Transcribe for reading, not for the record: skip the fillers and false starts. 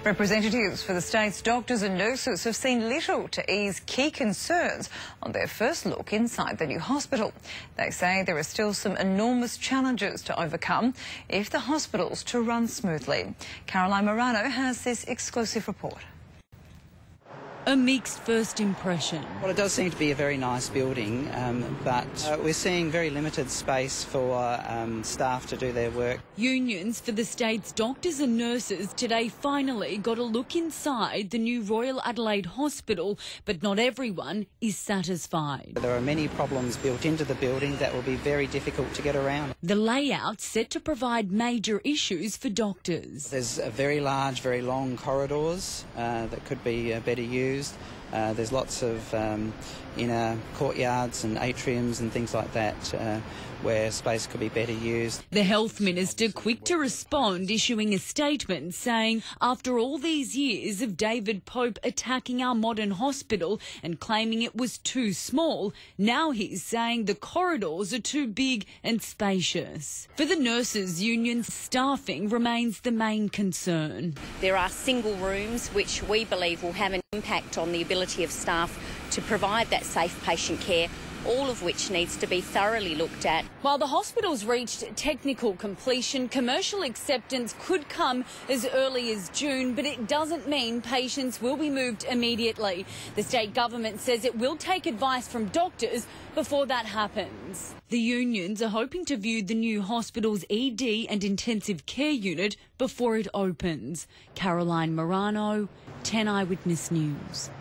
Representatives for the state's doctors and nurses have seen little to ease key concerns on their first look inside the new hospital. They say there are still some enormous challenges to overcome if the hospital's to run smoothly. Caroline Morano has this exclusive report. A mixed first impression. Well, it does seem to be a very nice building, but we're seeing very limited space for staff to do their work. Unions for the state's doctors and nurses today finally got a look inside the new Royal Adelaide Hospital, but not everyone is satisfied. There are many problems built into the building that will be very difficult to get around. The layout's set to provide major issues for doctors. There's very large, very long corridors that could be better used. There's lots of inner courtyards and atriums and things like that where space could be better used. The Health Minister quick to respond, issuing a statement saying after all these years of David Pope attacking our modern hospital and claiming it was too small, now he's saying the corridors are too big and spacious. For the nurses' union, staffing remains the main concern. There are single rooms which we believe will have an impact on the ability of staff to provide that safe patient care, all of which needs to be thoroughly looked at. While the hospital's reached technical completion, commercial acceptance could come as early as June, but it doesn't mean patients will be moved immediately. The state government says it will take advice from doctors before that happens. The unions are hoping to view the new hospital's ED and intensive care unit before it opens. Caroline Morano, 10 Eyewitness News.